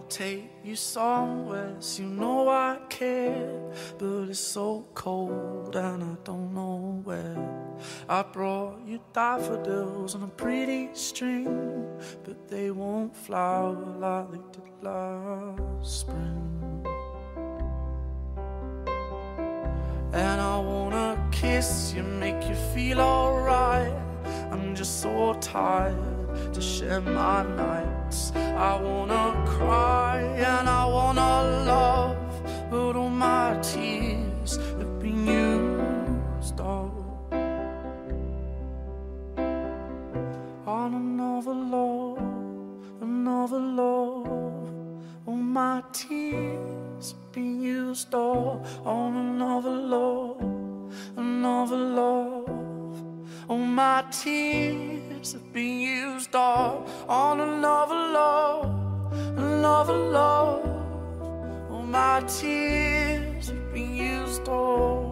take you somewhere, so you know I care. But it's so cold and I don't know where. I brought you daffodils on a pretty string, but they won't flower like they did last spring. And I wanna kiss you, make you feel alright. I'm just so tired to share my nights. I wanna cry and I wanna love, but all my tears have been used up on another love, another love. All my tears have been used up on another love, another love. All my tears have been used up on another love, another love. All my tears have been used up.